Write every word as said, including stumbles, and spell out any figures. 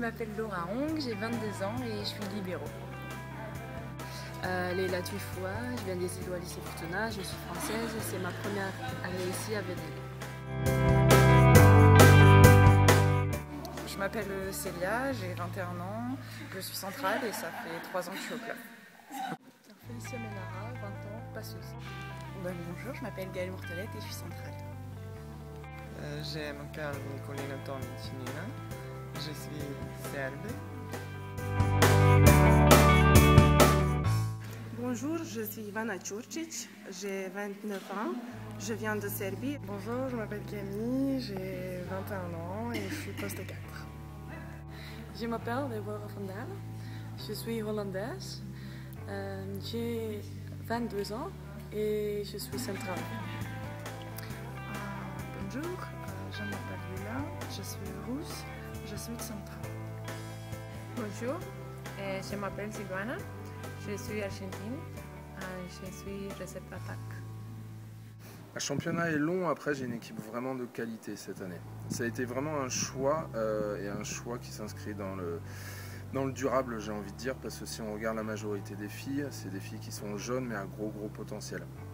m'appelle Laura Hong, j'ai vingt-deux ans et je suis libéraux. Euh, Leila Tuifoua, je viens des Îlots à lycée Fortuna, je suis française, c'est ma première année ici à Venelle. Je m'appelle Célia, j'ai vingt et un ans, je suis centrale et ça fait trois ans que je suis au club. Félicia Menara, vingt ans, passeuse. Ben, bonjour, je m'appelle Gaëlle Mortelette et je suis centrale. Euh, je m'appelle Nicolina Tomicinina, je suis serbe. Bonjour, je suis Ivana Ćurčić, j'ai vingt-neuf ans, je viens de Serbie. Bonjour, je m'appelle Camille, j'ai vingt et un ans et je suis poste quatre. Je m'appelle Deborah van Dalen, je suis hollandaise, euh, j'ai vingt-deux ans et je suis centrale. Euh, bonjour, euh, je m'appelle Lila, je suis russe, je suis centrale. Bonjour, euh, je m'appelle Silvana, je suis argentine et je suis recette attaque. Le championnat est long, après j'ai une équipe vraiment de qualité cette année. Ça a été vraiment un choix euh, et un choix qui s'inscrit dans le, dans le durable, j'ai envie de dire, parce que si on regarde la majorité des filles, c'est des filles qui sont jeunes mais à gros gros potentiel.